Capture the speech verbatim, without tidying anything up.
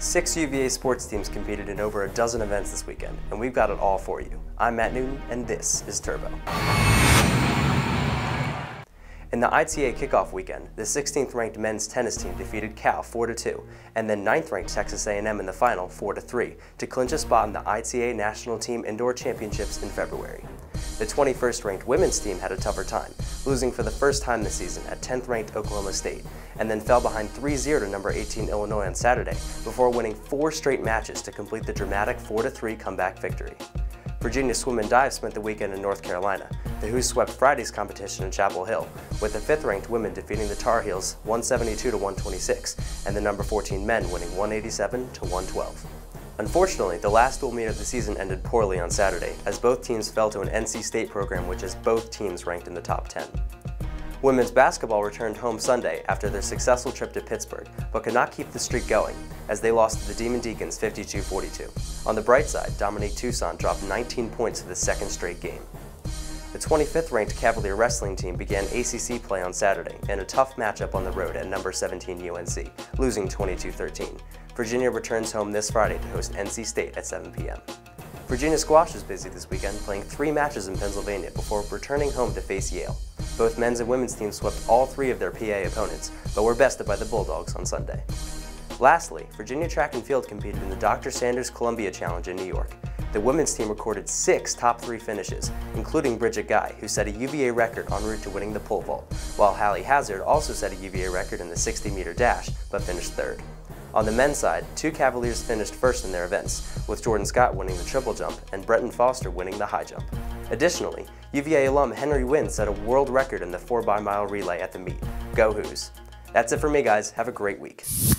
Six U V A sports teams competed in over a dozen events this weekend, and we've got it all for you. I'm Matt Newton, and this is Turbo. In the I T A kickoff weekend, the sixteenth ranked men's tennis team defeated Cal four to two, and then ninth ranked Texas A and M in the final four to three to clinch a spot in the I T A National Team Indoor Championships in February. The twenty-first ranked women's team had a tougher time, losing for the first time this season at tenth ranked Oklahoma State, and then fell behind three zero to number eighteen Illinois on Saturday before winning four straight matches to complete the dramatic four to three comeback victory. Virginia Swim and Dive spent the weekend in North Carolina. The Who swept Friday's competition in Chapel Hill, with the fifth ranked women defeating the Tar Heels one seventy-two to one twenty-six, and the number fourteen men winning one eighty-seven to one twelve. Unfortunately, the last dual meet of the season ended poorly on Saturday, as both teams fell to an N C State program which has both teams ranked in the top ten. Women's basketball returned home Sunday after their successful trip to Pittsburgh, but could not keep the streak going, as they lost to the Demon Deacons fifty-two forty-two. On the bright side, Dominique Toussaint dropped nineteen points for the second straight game. The twenty-fifth ranked Cavalier wrestling team began A C C play on Saturday in a tough matchup on the road at number seventeen U N C, losing twenty-two thirteen. Virginia returns home this Friday to host N C State at seven p m Virginia squash was busy this weekend, playing three matches in Pennsylvania before returning home to face Yale. Both men's and women's teams swept all three of their P A opponents, but were bested by the Bulldogs on Sunday. Lastly, Virginia track and field competed in the Doctor Sanders Columbia Challenge in New York. The women's team recorded six top three finishes, including Bridget Guy, who set a U V A record en route to winning the pole vault, while Hallie Hazard also set a U V A record in the sixty meter dash, but finished third. On the men's side, two Cavaliers finished first in their events, with Jordan Scott winning the triple jump and Bretton Foster winning the high jump. Additionally, U V A alum Henry Wynn set a world record in the four by mile relay at the meet. Go Hoos! That's it for me, guys. Have a great week.